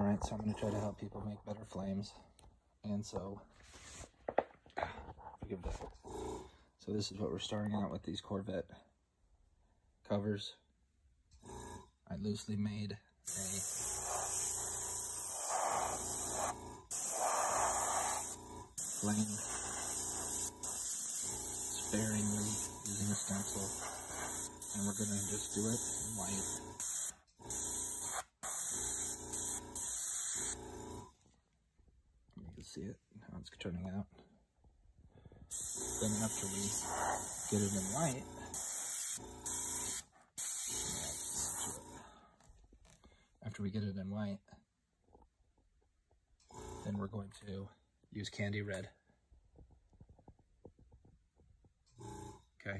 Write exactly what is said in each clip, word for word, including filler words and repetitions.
Alright, so I'm going to try to help people make better flames. And so, forgive that. So this is what we're starting out with, these Corvette covers. I loosely made a flame sparingly using a stencil, and we're going to just do it in white. You can see it, how it's turning out. Then after we get it in white, after we get it in white, then we're going to use candy red. Okay.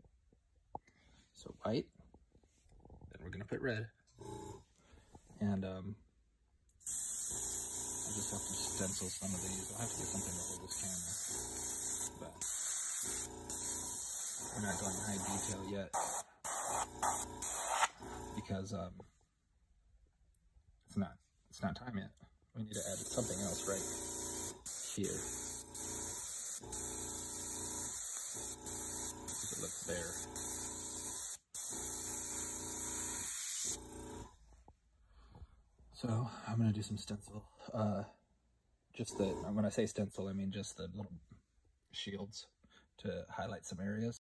So white, then we're gonna put red. And um, I just have to stencil some of these. I'll have to get something to hold this camera. But we're not going high detail yet because um, it's not it's not time yet. We need to add something else right here. If it looks there. So I'm gonna do some stencil. Uh, just the when I say stencil, I mean just the little shields to highlight some areas.